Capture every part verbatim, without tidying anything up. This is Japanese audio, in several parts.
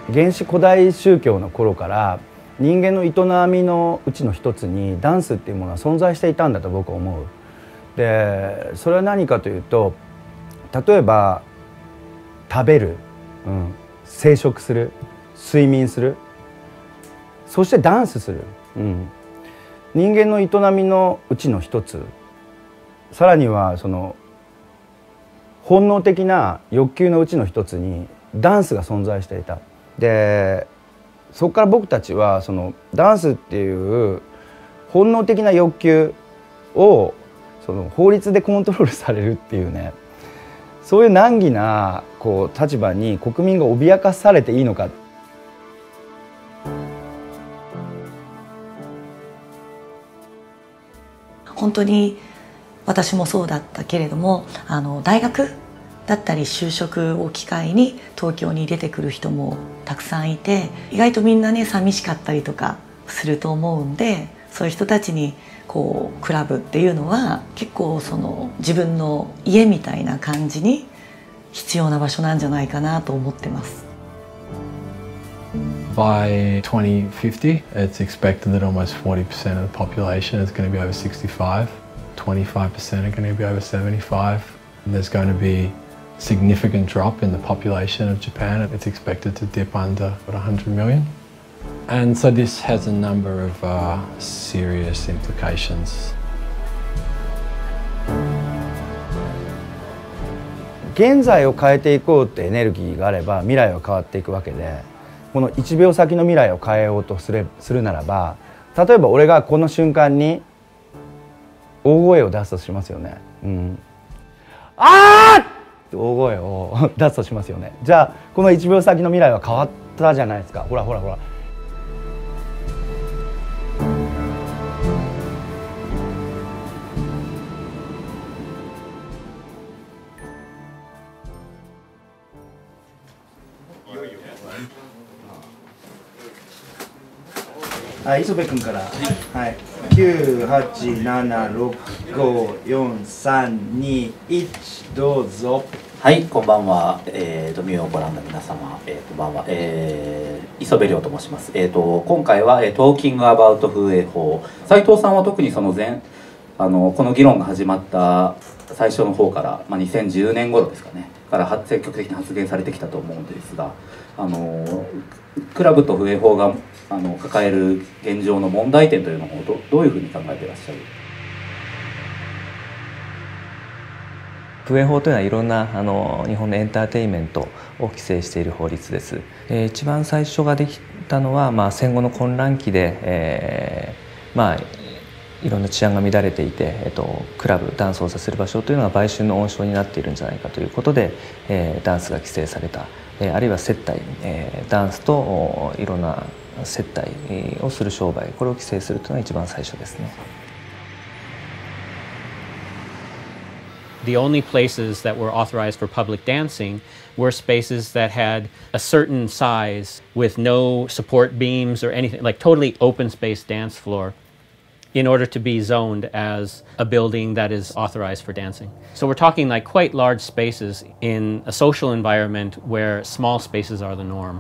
原始古代宗教の頃から人間の営みのうちの一つにダンスっていうものは存在していたんだと僕は思う。でそれは何かというと、例えば食べる、うん、生殖する、睡眠する、そしてダンスする、うん、人間の営みのうちの一つ、さらにはその本能的な欲求のうちの一つにダンスが存在していた。でそこから僕たちはそのダンスっていう本能的な欲求をその法律でコントロールされるっていうね、そういう難儀なこう立場に国民が脅かされていいのか。 本当に私もそうだったけれども、あの大学だったり就職を機会に東京に出てくる人もたくさんいて、意外とみんなね寂しかったりとかすると思うんで、そういう人たちにこうクラブっていうのは結構その自分の家みたいな感じに必要な場所なんじゃないかなと思ってます。 By twenty fifty, it's expected that almost forty percent of the population is going to be over sixty-five, twenty-five percent are going to be over seventy-five. There's going to be a significant drop in the population of Japan. It's expected to dip under one hundred million. And so this has a number of uh, serious implications. 現在を変えていこうってエネルギーがあれば未来は変わっていくわけで、このいちびょう先の未来を変えようとする、するならば、例えば俺がこの瞬間に大声を出すとしますよね。うん、あーって大声を出すとしますよね。じゃあこのいちびょう先の未来は変わったじゃないですか。ほらほらほら。はい、磯部君から、はい、きゅうはちななろくごよんさんにいちどうぞ。 はい、こんばんは。えーと、ミューをご覧の皆様、えー、こんばんは。えー、磯部亮と申します。えーと、今回は、えー、トーキングアバウト風営法。斉藤さんは特にその前、あのこの議論が始まった最初の方から、まあ、にせんじゅうねん頃ですかね、から積極的に発言されてきたと思うんですが、あのクラブと風営法があの抱える現状の問題点というのを ど, どういうふうに考えていらっしゃる？ 風営法というのはいろんなあの日本のエンターテインメントを規制している法律です。えー、一番最初ができたのは、まあ、戦後の混乱期で、えー、まあいろんな治安が乱れていて、えっと、クラブダンスをさせる場所というのが売春の温床になっているんじゃないかということで、えー、ダンスが規制された、えー、あるいは接待、えー、ダンスといろんな接待をする商売、これを規制するというのが一番最初ですね。 The only places that were authorized for public dancing were spaces that had a certain size with no support beams or anything, like totally open space dance floor, in order to be zoned as a building that is authorized for dancing. So we're talking like quite large spaces in a social environment where small spaces are the norm.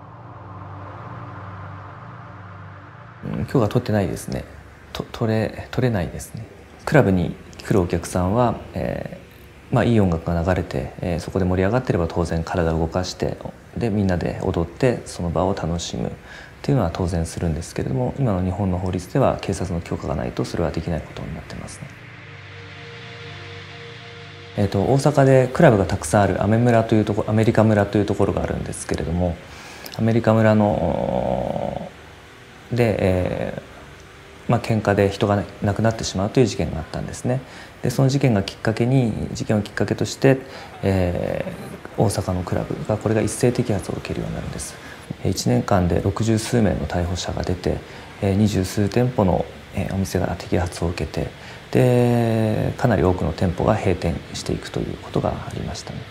許可取ってないですね。と取れ取れないですね。クラブに来るお客さんは、えー、まあいい音楽が流れて、えー、そこで盛り上がっていれば当然体を動かしてでみんなで踊ってその場を楽しむっていうのは当然するんですけれども、今の日本の法律では警察の許可がないとそれはできないことになってますね。えーと、大阪でクラブがたくさんあるアメ村というところ、アメリカ村というところがあるんですけれども、アメリカ村ので、えーまあ喧嘩で人が亡くなってしまうという事件があったんですね。でその事件がきっかけに事件をきっかけとして、えー、大阪のクラブがこれが一斉摘発を受けるようになるんです。いちねんかんでろくじゅうすうめいの逮捕者が出て、二十数店舗のお店が摘発を受けて、でかなり多くの店舗が閉店していくということがありましたね。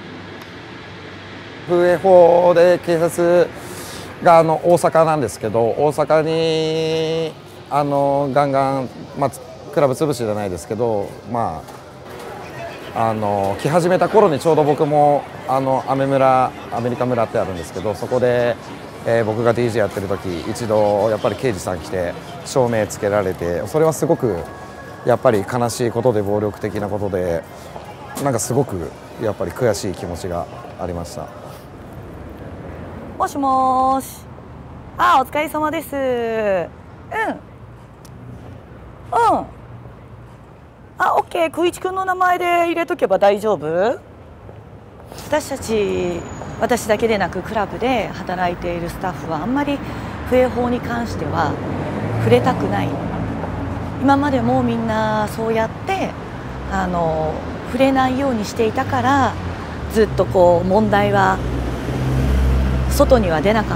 風営法で警察があの大阪なんですけど、大阪にあのガンガン、まあ、クラブ潰しじゃないですけど、まあ、 あの来始めた頃にちょうど僕もあのアメ村アメリカ村ってあるんですけど、そこで、えー、僕が ディージェー やってる時一度やっぱり刑事さん来て照明つけられて、それはすごくやっぱり悲しいことで暴力的なことで、なんかすごくやっぱり悔しい気持ちがありました。 もしもーし。あー、お疲れ様です。うんうん。あ、オッケー。久一くんの名前で入れとけば大丈夫？私たち、私だけでなくクラブで働いているスタッフはあんまり笛法に関しては触れたくない。今までもみんなそうやってあの触れないようにしていたから、ずっとこう問題は外には出なかった。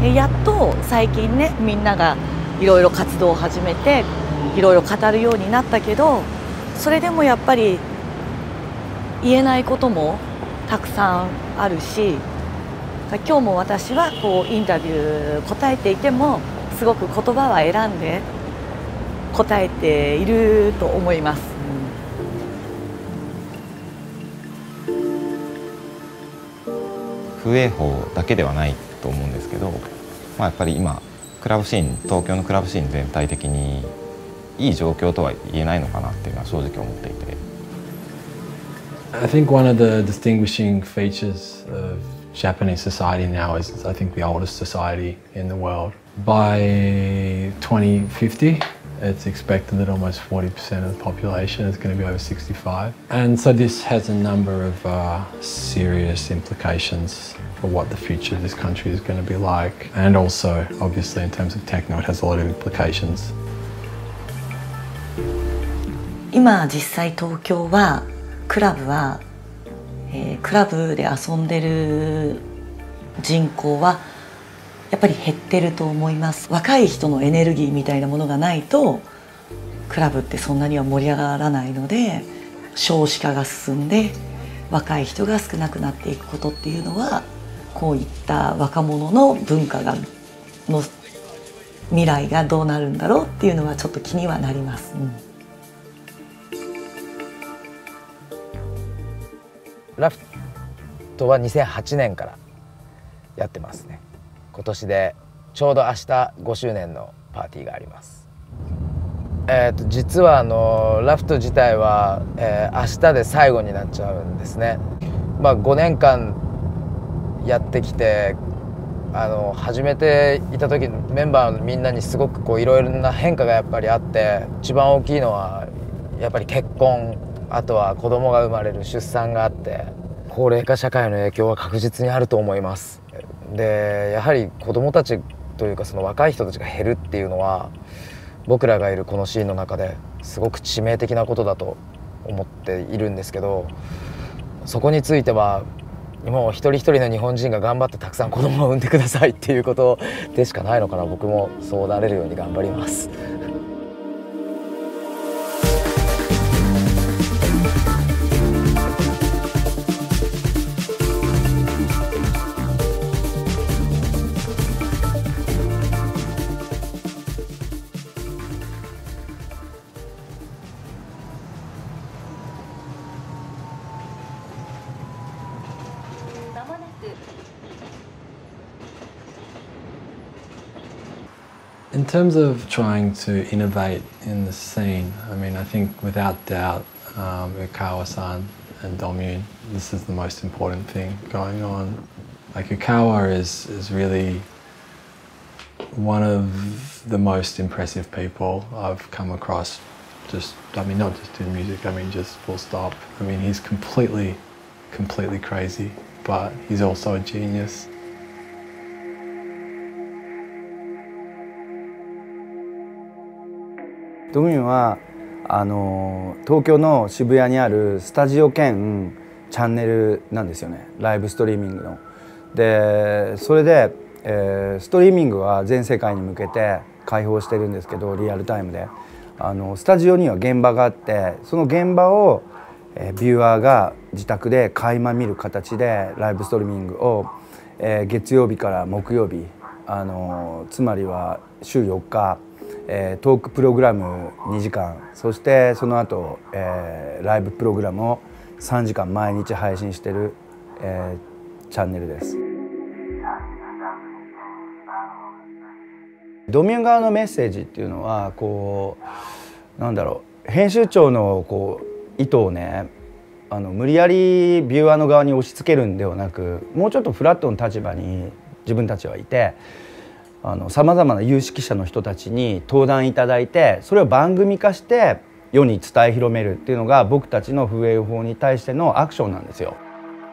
やっと最近ね、みんながいろいろ活動を始めていろいろ語るようになったけど、それでもやっぱり言えないこともたくさんあるし、今日も私はこうインタビュー答えていてもすごく言葉は選んで答えていると思います。 笛法だけではないと思うんですけど、まあ、やっぱり今クラブシーン、東京のクラブシーン全体的にいい状況とは言えないのかなっていうのは正直思っていて。 I think one of the distinguishing features of Japanese society now is it's, I think, the oldest society in the world. By twenty fifty, it's expected that almost forty percent of the population is going to be over sixty-five. And so this has a number of uh, serious implications for what the future of this country is going to be like. And also, obviously, in terms of techno, it has a lot of implications. 今実際東京はクラブは、えー、クラブで遊んでる人口はやっぱり減ってると思います。若い人のエネルギーみたいなものがないとクラブってそんなには盛り上がらないので、少子化が進んで若い人が少なくなっていくことっていうのは、こういった若者の文化がの未来がどうなるんだろうっていうのはちょっと気にはなります。うん、 ラフトはにせんはちねんからやってますね。今年でちょうど明日ごしゅうねんのパーティーがあります。えー、と実はあのラフト自体は、えー、明日で最後になっちゃうんですね。まあ、ごねんかんやってきて、あの始めていた時メンバーのみんなにすごくこういろいろな変化がやっぱりあって、一番大きいのはやっぱり結婚、あとは子供が生まれる、出産があって、高齢化社会の影響は確実にあると思います。でやはり子供たちというかその若い人たちが減るっていうのは、僕らがいるこのシーンの中ですごく致命的なことだと思っているんですけど、そこについてはもう一人一人の日本人が頑張ってたくさん子供を産んでくださいっていうことでしかないのかな。僕もそうなれるように頑張ります。 In terms of trying to innovate in the scene, I mean, I think without doubt, um, Ukawa-san and Domyun, this is the most important thing going on. Like Ukawa is, is really one of the most impressive people I've come across. Just, I mean, not just in music, I mean, just full stop. I mean, he's completely, completely crazy, but he's also a genius. ドミュンはあの東京の渋谷にあるスタジオ兼チャンネルなんですよね、ライブストリーミングの。でそれで、えー、ストリーミングは全世界に向けて開放してるんですけど、リアルタイムであのスタジオには現場があって、その現場を、えー、ビューアーが自宅で垣間見る形でライブストリーミングを、えー、月曜日から木曜日、あのつまりは週よっか、えー、トークプログラムにじかん、そしてその後、えー、ライブプログラムをさんじかん毎日配信してる、えー、チャンネルです。ドミューン側のメッセージっていうのはこうなんだろう、編集長のこう意図をね、あの無理やりビューアーの側に押し付けるんではなく、もうちょっとフラットの立場に自分たちはいて、さまざまな有識者の人たちに登壇いただいて、それを番組化して世に伝え広めるっていうのが僕たちの風営法に対してのアクションなんですよ。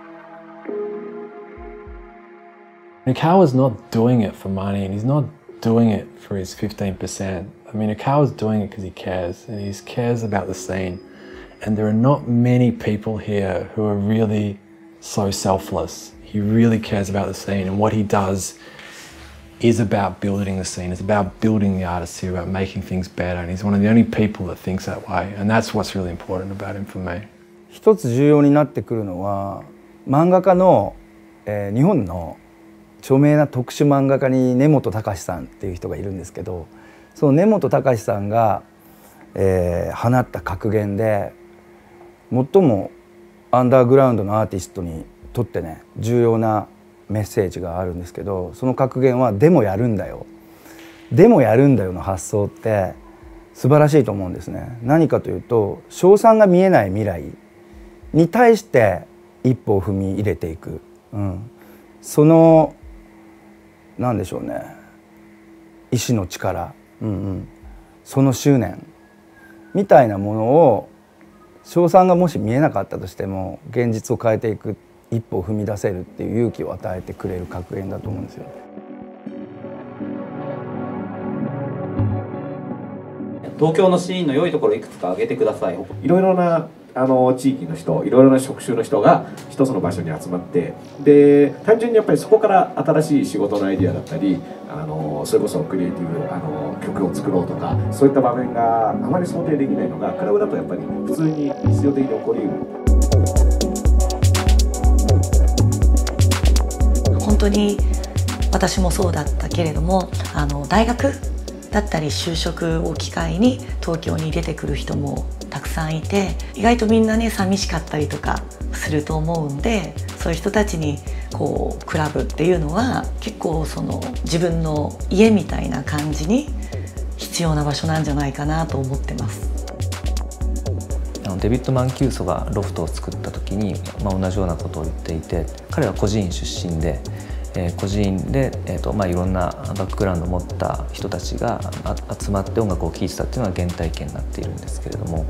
Mikao is not doing it for money, and he's not doing it for his fifteen percent. I mean, Mikao is doing it because he cares, and he cares about the scene. And there are not many people here who are really so selfless. He really cares about the scene, and what he does is about building the scene. It's about building the artists here, about making things better. And he's one of the only people that thinks that way. And that's what's really important about him for me. 一つ重要になってくるのは、漫画家の、えー、日本の著名な特殊漫画家に根本隆さんっていう人がいるんですけど、その根本隆さんが、えー、放った格言で、最もアンダーグラウンドのアーティストにとってね、重要なメッセージがあるんですけど、その格言は「でもやるんだよ」「でもやるんだよ」の発想って素晴らしいと思うんですね。何かというと、勝算が見えない未来に対して一歩を踏み入れていく、うん、その何でしょうね、意志の力、うんうん、その執念みたいなものを、勝算がもし見えなかったとしても現実を変えていく一歩を踏み出せるっていう勇気を与えてくれる格言だと思うんですよ。 東京のシーンの良いところいくつか挙げてください。 いろいろなあの地域の人、いろいろな職種の人が一つの場所に集まって、で単純にやっぱりそこから新しい仕事のアイディアだったり、あのそれこそクリエイティブあの曲を作ろうとか、そういった場面があまり想定できないのがクラブだとやっぱり普通に日常的に起こりうる。 本当に私もそうだったけれども、あの大学だったり就職を機会に東京に出てくる人もたくさんいて、意外とみんなね寂しかったりとかすると思うんで、そういう人たちにこうクラブっていうのは結構その自分の家みたいな感じに必要な場所なんじゃないかなと思ってます。 デビッド・マンキューソがロフトを作った時に、まあ、同じようなことを言っていて、彼は孤児院出身で、えー、孤児院で、えーとまあ、いろんなバックグラウンドを持った人たちが集まって音楽を聴いてたっていうのが原体験になっているんですけれども。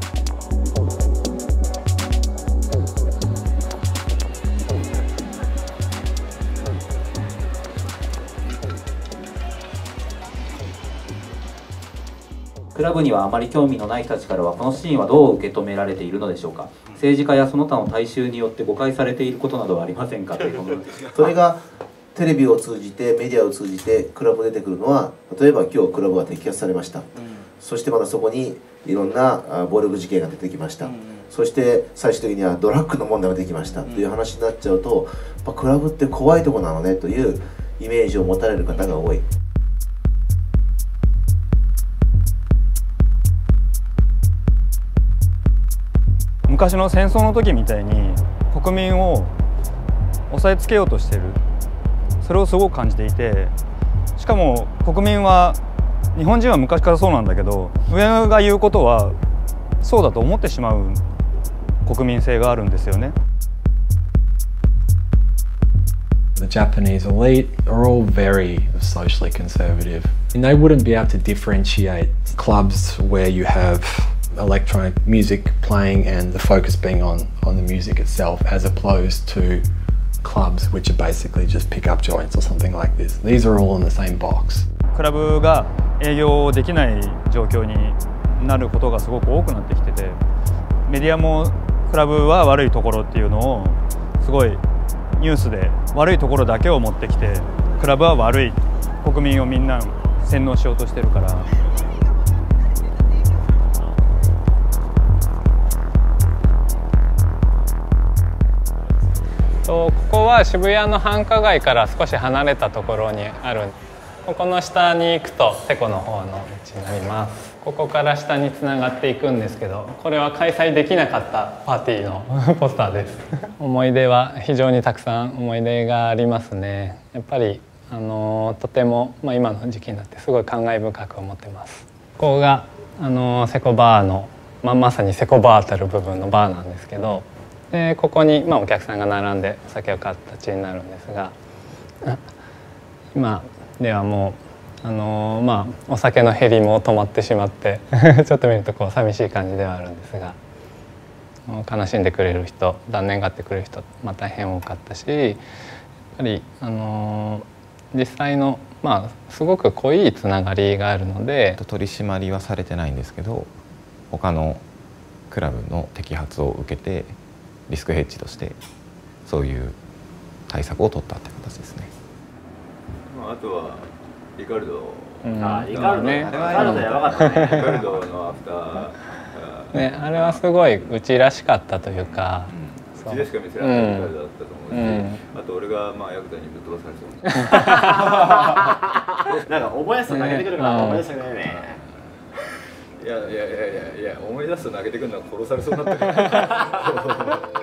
クラブにはあまり興味のない人たちからはこのシーンはどう受け止められているのでしょうか。政治家やその他の大衆によって誤解されていることなどはありませんかということです。 それがテレビを通じてメディアを通じてクラブ出てくるのは、例えば今日クラブが摘発されました、うん、そしてまたそこにいろんな暴力事件が出てきました、うん、そして最終的にはドラッグの問題が出てきましたという話になっちゃうと、やっぱクラブって怖いとこなのねというイメージを持たれる方が多い。 昔の戦争の時みたいに国民を押さえつけようとしてる、それをすごく感じていて、しかも国民は日本人は昔からそうなんだけど、上が言うことはそうだと思ってしまう国民性があるんですよね。 The Japanese elite are all very socially conservative, and they wouldn't be able to differentiate clubs where you have electronic music playing and the focus being on on the music itself, as opposed to clubs which are basically just pick-up joints or something like this. These are all in the same box. クラブが営業できない状況になることがすごく多くなってきてて、メディアもクラブは悪いところっていうのをすごいニュースで悪いところだけを持ってきて、クラブは悪い、国民をみんな洗脳しようとしてるから。 ここは渋谷の繁華街から少し離れたところにあるここの下に行くとセコの方の道になります。ここから下につながっていくんですけど、これは開催できなかったパーティーのポスターです。思い出は非常にたくさん思い出がありますね。やっぱりあのとても、まあ、今の時期になってすごい感慨深く思ってます。ここがあのセコバーの、まあ、まさにセコバーたる部分のバーなんですけど、でここに、まあ、お客さんが並んでお酒を買う形になるんですが、今ではもうあのまあお酒の減りも止まってしまってちょっと見るとこう寂しい感じではあるんですが、悲しんでくれる人、残念がってくれる人、まあ、大変多かったし、やっぱりあの実際のまあすごく濃いつながりがあるので、 取り締まりはされてないんですけど、他のクラブの摘発を受けてリスクヘッジとしてそういう対策を取ったって形ですね。 あとはリカルド、 うん、あリカルドね、 リカルドやばかったね。リカルドのアフターね、あれはすごいうちらしかったというか、 うちでしか見せられないリカルドだったと思うし、うん、あと俺がまあヤクザにぶっ飛ばされそうなんか思い出すと投げてくるから思い出したくないね。 いやいやいやいやいや、思い出すと投げてくるのは殺されそうになってる。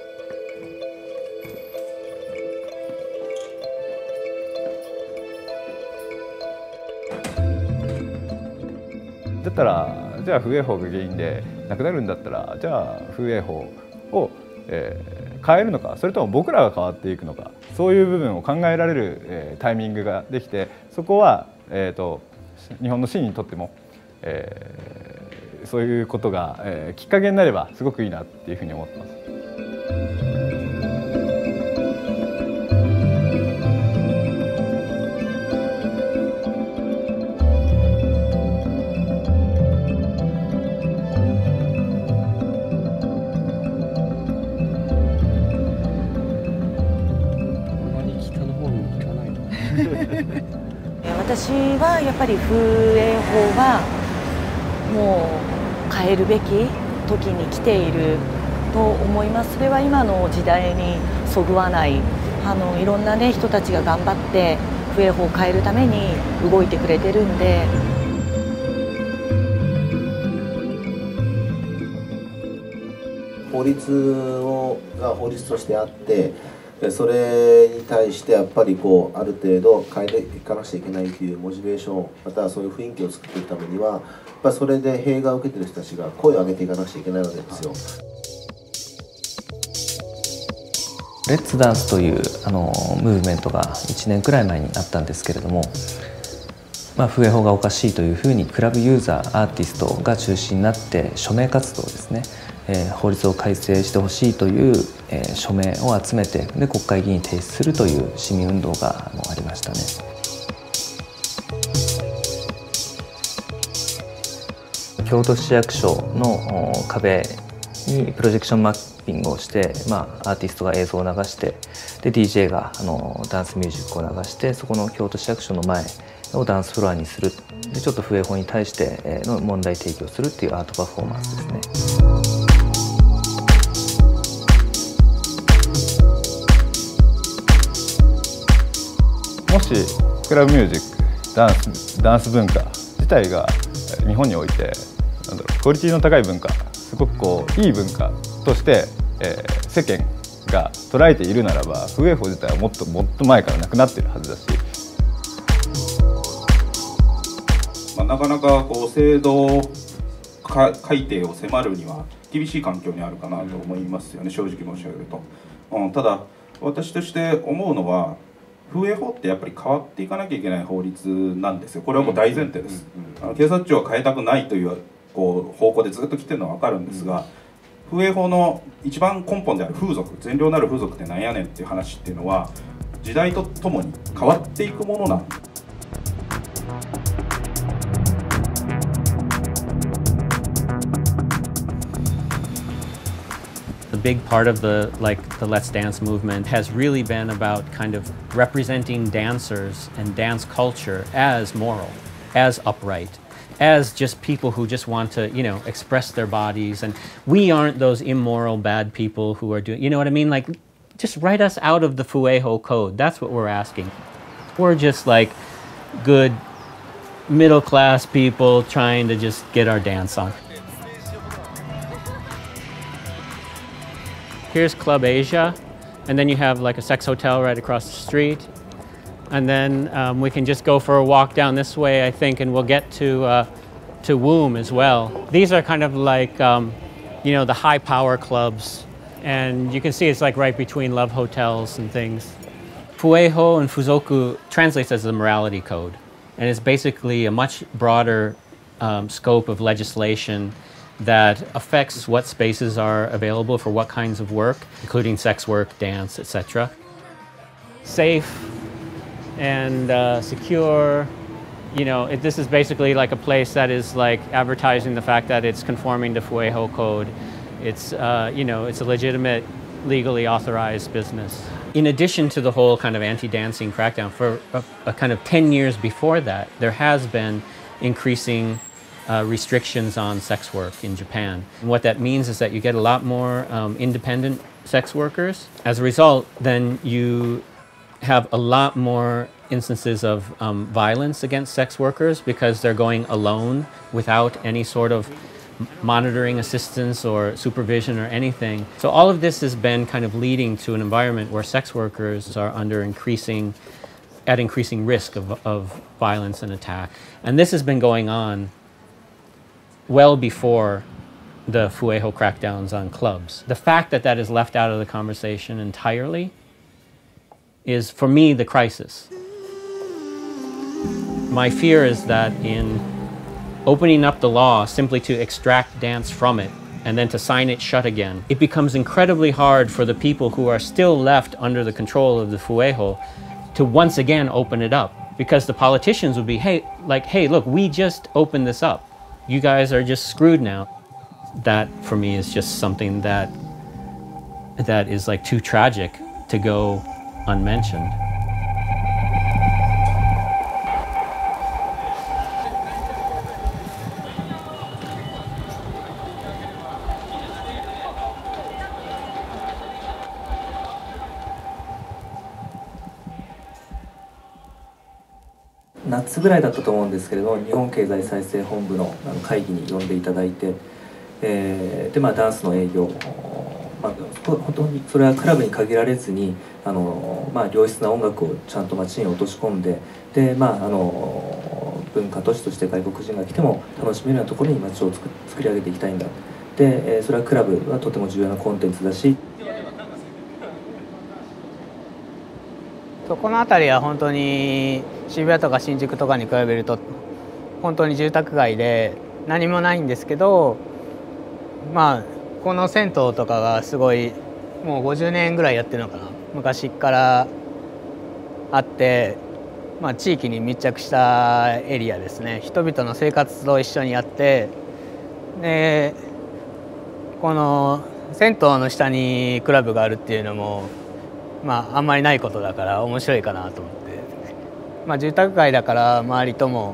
だったらじゃあ風営法が原因でなくなるんだったら、じゃあ風営法を、えー、変えるのか、それとも僕らが変わっていくのか、そういう部分を考えられる、えー、タイミングができて、そこは、えー、と日本の市にとっても、えー、そういうことが、えー、きっかけになればすごくいいなっていうふうに思ってます。 私はやっぱり風営法はもう変えるべき時に来ていると思います。それは今の時代にそぐわない、あのいろんな、ね、人たちが頑張って風営法を変えるために動いてくれてるんで。 法律をが法律としてあって、それに対してやっぱりこうある程度変えていかなくちゃいけないというモチベーション、またはそういう雰囲気を作っていくためには、やっぱりそれで弊害を受けている人たちが声を上げていかなくちゃいけないわけですよ。 レッツダンスというあのムーブメントがいちねんくらい前にあったんですけれども、まあ、風営法がおかしいというふうにクラブユーザーアーティストが中心になって署名活動ですね、えー、法律を改正してほしいという、えー、署名を集めてで国会議員に提出するという市民運動があのありましたね。京都市役所の壁にプロジェクションマッピングをして、まあ、アーティストが映像を流してで ディージェー があのダンスミュージックを流してそこの京都市役所の前をダンスフロアにするでちょっと風営法に対しての問題提起をするっていうアートパフォーマンスですね。 もしクラブミュージック、ダンス、ダンス文化自体が日本においてなんだろうクオリティの高い文化、すごくこういい文化として、えー、世間が捉えているならば風営法自体はもっともっと前からなくなっているはずだし、 まあ、なかなかこう制度改定を迫るには厳しい環境にあるかなと思いますよね、正直申し上げると、うん、ただ私として思うのは風営法ってやっぱり変わっていかなきゃいけない法律なんですよ。これはもう大前提です。あの警察庁は変えたくないというこう方向でずっと来てるのは分かるんですが、風営法の一番根本である風俗、善良なる風俗ってなんやねんっていう話っていうのは時代とともに変わっていくものなんです。 The big part of the like the Let's Dance movement has really been about kind of representing dancers and dance culture as moral, as upright, as just people who just want to, you know, express their bodies, and we aren't those immoral bad people who are doing, you know what I mean? Like, just write us out of the Fueho code. That's what we're asking. We're just like, good middle class people trying to just get our dance on. Here's Club Asia, and then you have like a sex hotel right across the street. And then um, we can just go for a walk down this way, I think, and we'll get to, uh, to Womb as well. These are kind of like, um, you know, the high power clubs. And you can see it's like right between love hotels and things. Fueho and Fuzoku translates as the morality code. And it's basically a much broader um, scope of legislation that affects what spaces are available for what kinds of work, including sex work, dance, et cetera. Safe and uh, secure. You know, it, this is basically like a place that is like advertising the fact that it's conforming to Fueho code. It's, uh, you know, it's a legitimate, legally authorized business. In addition to the whole kind of anti-dancing crackdown, for a, a kind of ten years before that, there has been increasing uh, restrictions on sex work in Japan. And what that means is that you get a lot more um, independent sex workers. As a result, then you have a lot more instances of um, violence against sex workers because they're going alone without any sort of monitoring assistance or supervision or anything. So all of this has been kind of leading to an environment where sex workers are under increasing, at increasing risk of, of violence and attack. And this has been going on well before the Fueho crackdowns on clubs. The fact that that is left out of the conversation entirely is, for me, the crisis. My fear is that in opening up the law simply to extract dance from it and then to sign it shut again, it becomes incredibly hard for the people who are still left under the control of the Fueho to once again open it up. Because the politicians would be, hey, like, hey, look, we just opened this up. You guys are just screwed now. That, for me, is just something that, that is like too tragic to go unmentioned. 夏ぐらいだったと思うんですけれども、日本経済再生本部の会議に呼んでいただいて、えー、でまあダンスの営業、まあ、本当にそれはクラブに限られずにあの、まあ、良質な音楽をちゃんと街に落とし込んで、で、まあ、あの文化都市として外国人が来ても楽しめるようなところに街を作作り上げていきたいんだ。で、えー、それはクラブはとても重要なコンテンツだし。 この辺りは本当に渋谷とか新宿とかに比べると本当に住宅街で何もないんですけど、まあこの銭湯とかがすごいもうごじゅうねんぐらいやってるのかな、昔からあって、まあ、地域に密着したエリアですね。人々の生活と一緒にやって、でこの銭湯の下にクラブがあるっていうのもまああんまりないことだから面白いかなと思って、まあ、住宅街だから周りとも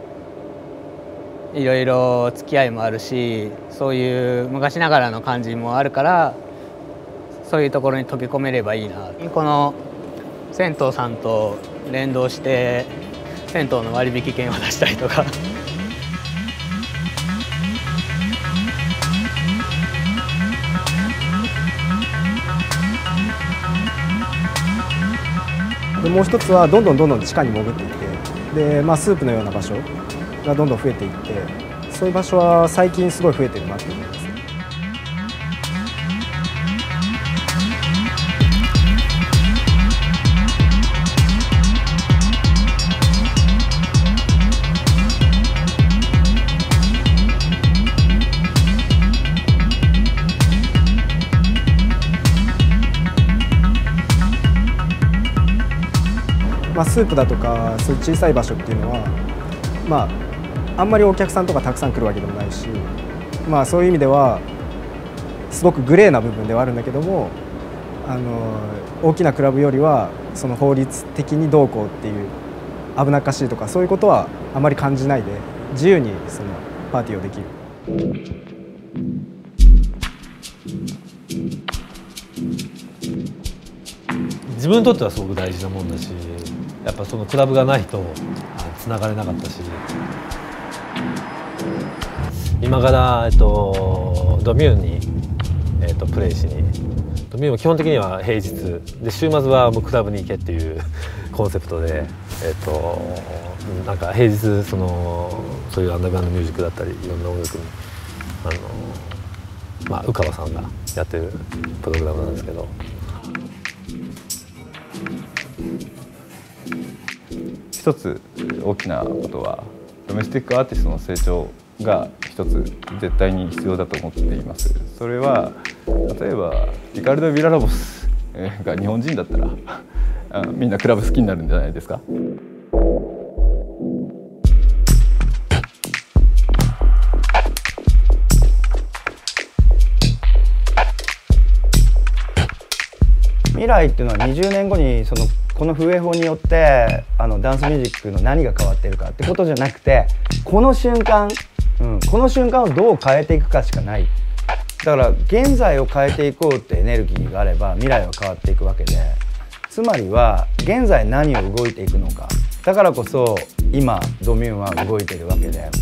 いろいろ付き合いもあるし、そういう昔ながらの感じもあるから、そういうところに溶け込めればいいな。この銭湯さんと連動して銭湯の割引券を出したりとか。 でもう一つはどんどんどんどん地下に潜っていってで、まあ、スープのような場所がどんどん増えていって、そういう場所は最近すごい増えてるなって思います。まあ、スープだとかそういう小さい場所っていうのは、まあ、あんまりお客さんとかたくさん来るわけでもないし、まあ、そういう意味ではすごくグレーな部分ではあるんだけども、あの大きなクラブよりはその法律的にどうこうっていう危なっかしいとかそういうことはあまり感じないで自由にそのパーティーをできる。 自分にとってはすごく大事なもんだし、やっぱそのクラブがないとあのつながれなかったし、今から、えっと、ドミューンに、えっと、プレイしに、ドミューンは基本的には平日で、週末はもうクラブに行けっていうコンセプトで、えっと、なんか平日そのそういうアンダーグラウンドミュージックだったりいろんな音楽にあの、まあ、宇川さんがやってるプログラムなんですけど。 一つ大きなことはドメスティックアーティストの成長が一つ絶対に必要だと思っています。それは例えばリカルド・ヴィララボスが日本人だったらみんなクラブ好きになるんじゃないですか。 未来っていうのはにじゅうねんごにそのこの風営法によってあのダンスミュージックの何が変わってるかってことじゃなくて、この瞬間、うん、この瞬間をどう変えていくかしかない。だから現在を変えていこうってエネルギーがあれば未来は変わっていくわけで、つまりは現在何を動いていくのか、だからこそ今ドミューンは動いてるわけで、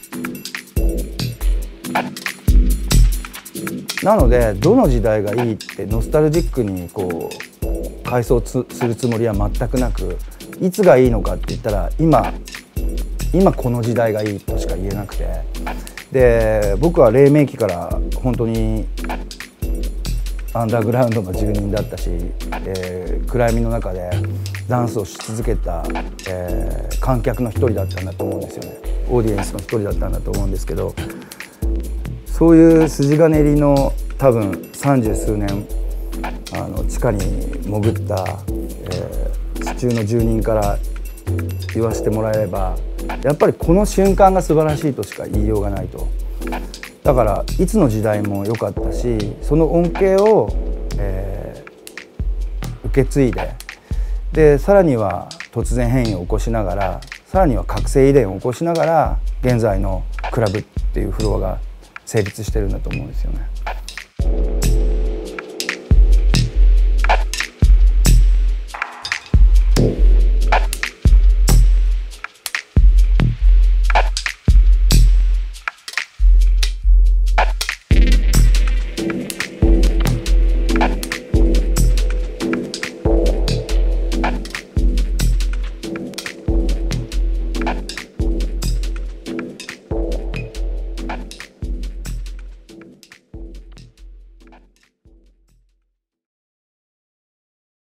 なのでどの時代がいいってノスタルジックにこう回想するつもりは全くなく、いつがいいのかって言ったら今今この時代がいいとしか言えなくて、で僕は黎明期から本当にアンダーグラウンドの住人だったし、えー、暗闇の中でダンスをし続けた、えー、観客の一人だったんだと思うんですよね。オーディエンスの一人だったんだと思うんですけど、そういう筋金入りの多分三十数年あの地下に潜った、えー、地中の住人から言わせてもらえれば、やっぱりこの瞬間が素晴らしいとしか言いようがないと。だからいつの時代も良かったし、その恩恵を、えー、受け継いで、でさらには突然変異を起こしながら、さらには覚醒遺伝を起こしながら現在のクラブっていうフロアが成立してるんだと思うんですよね。